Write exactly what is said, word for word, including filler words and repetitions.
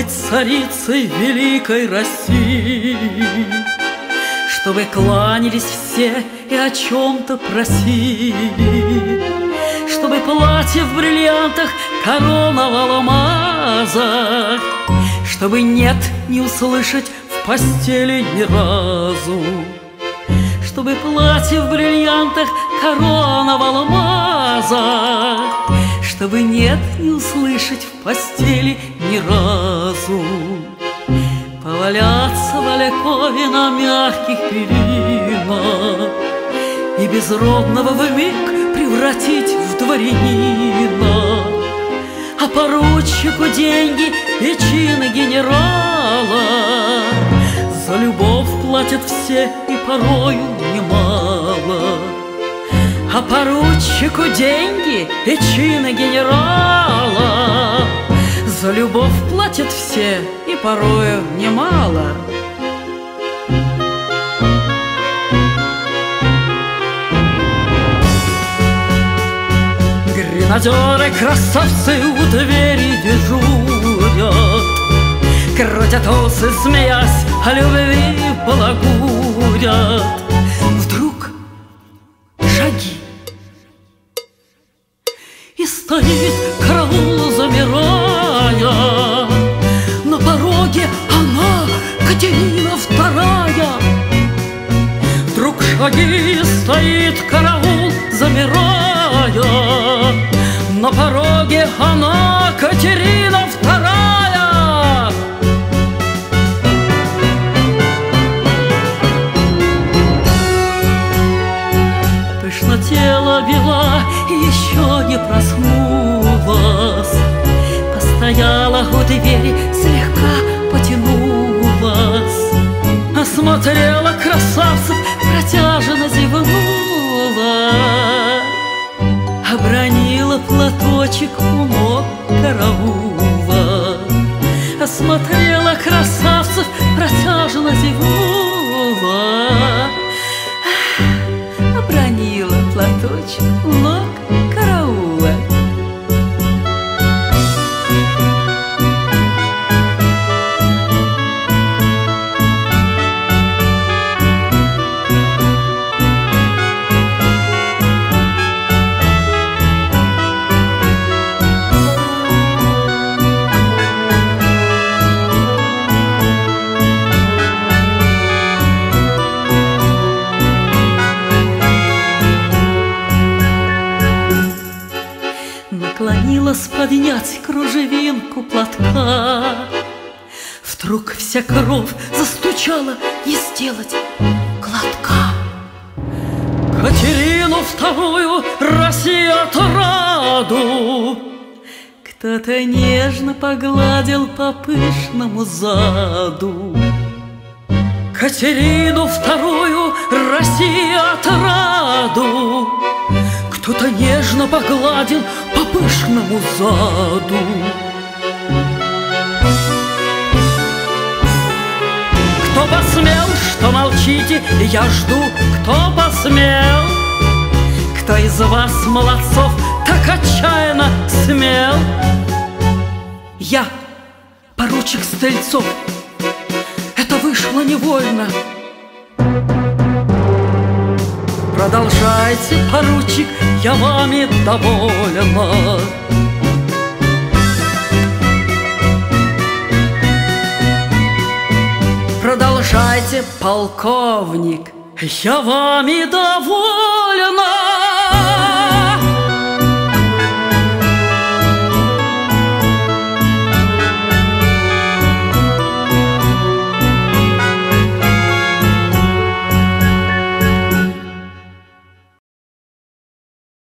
быть царицей великой России, чтобы кланялись все и о чем-то просили, чтобы платье в бриллиантах, корона в алмазах, чтобы нет не услышать в постели ни разу, чтобы платье в бриллиантах, корона в алмазах, чтобы нет не услышать в постели ни разу. Поваляться в Олякове на мягких перинах и безродного вмиг превратить в дворянина, а поручику деньги и чины генерала за любовь платят все и порою немало. А поручику деньги и чины генерала за любовь платят все и порою немало. Гренадеры-красавцы у двери дежурят, крутят усы, смеясь, о любви балагурят. Вдруг шаги, и стоит караул, замирая. На пороге она, Катерина вторая. Вдруг шаги, и стоит караул, замирая. На пороге она, Катерина вторая. Пышно тело вела и еще не проснулась, постояла у двери, слегка потянулась, осмотрела красавцев, протяжно зевнула, обронила платочек у ног караула. Осмотрела красавцев, протяжно зевнула, обронила платочек у ног караула. Наклонилась поднять кружевинку платка. Вдруг вся кровь застучала, не сделать глотка. Катерину вторую Россия отраду кто-то нежно погладил по пышному заду. Катерину вторую Россия отраду кто-то нежно погладил по пышному заду. Кто посмел, что молчите, я жду, кто посмел? Кто из вас, молодцов, так отчаянно смел? Я, поручик Стрельцов, это вышло невольно. Продолжайте, поручик, я вами довольна. Продолжайте, полковник, я вами довольна.